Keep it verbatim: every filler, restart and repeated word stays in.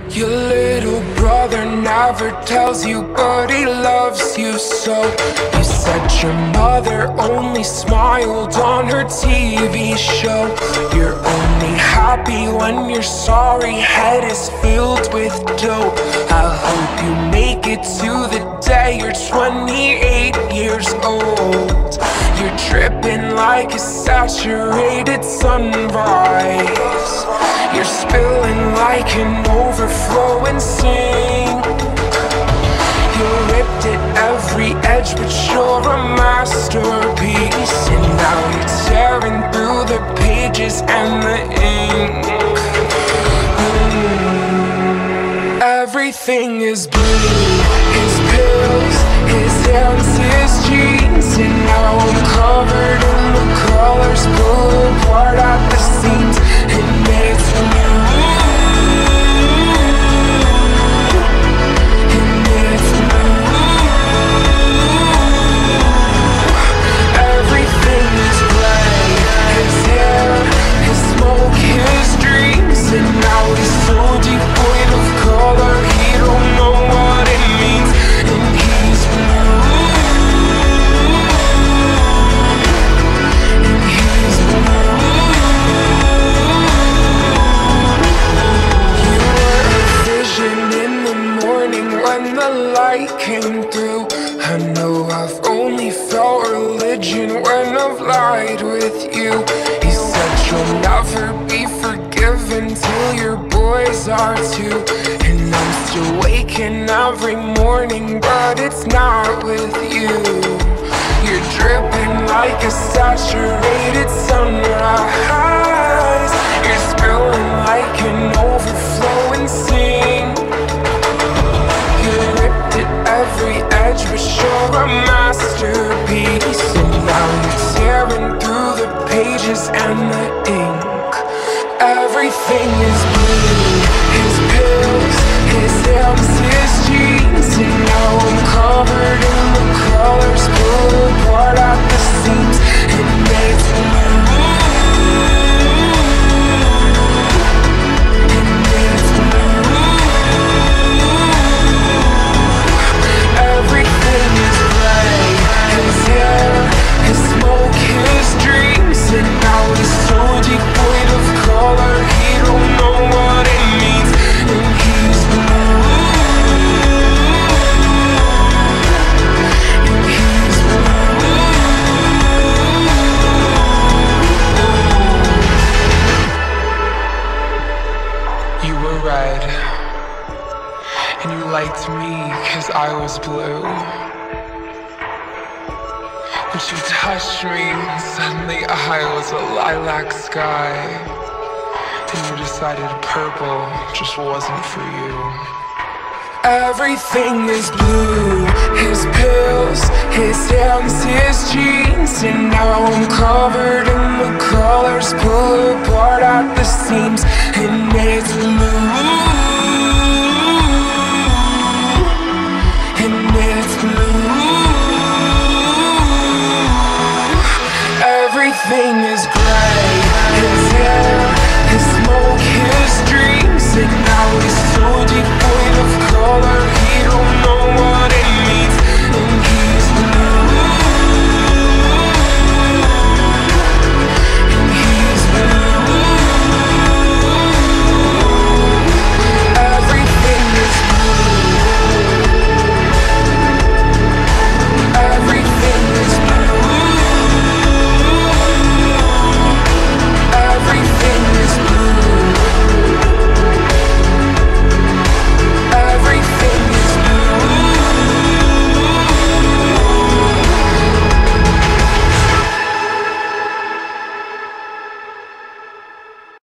Your little brother never tells you, but he loves you so. You said your mother only smiled on her T V show. You're only happy when your sorry head is filled with dough. I hope you make it to the day you're twenty-eight years old. You're dripping like a saturated sunrise. You're spilling like an overflowing sink. You're ripped at every edge, but you're a masterpiece. And now you're tearing through the pages and the ink. mm. Everything is blue. His pills, his hands, his jeans. And now I'm covered in the colors, pull apart at the seams. And it's blue. And it's blue. Everything is gray. His hair, his smoke, his dreams. And now he's so devoid of color, he don't know what it means. And he's blue. And he's blue. You were a vision in the morning when the light came through. I know I've only felt religion when I've lied with you. You said you'll never be forgiven till your boys are too. And I'm still waking every morning, but it's not with you. You're dripping like a saturated sunrise. You're spilling like an overflowing sink. You're ripped at every edge, but you're a masterpiece. And now you're tearing through the pages and the ink. Everything is blue. His pills, his hands, his jeans. And now I'm covered in the colors, pull apart at the seams. And it's blue. And it's blue. Everything is gray. His hair, his smoke, his dreams. And now he's so devoid of color, he don't know what it means. And he's blue. And he's blue. You were red, and you liked me cause I was blue. But you touched me, and suddenly I was a lilac sky. And you decided purple just wasn't for you. Everything is blue. His pills, his hands, his jeans. And now I'm covered in the colors, pull apart at the seams. And it's blue.